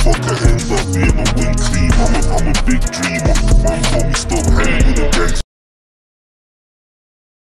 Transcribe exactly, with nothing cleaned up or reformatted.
fuck, I end up being a wing clean. I'm a, I'm a big dreamer. Mum told me stop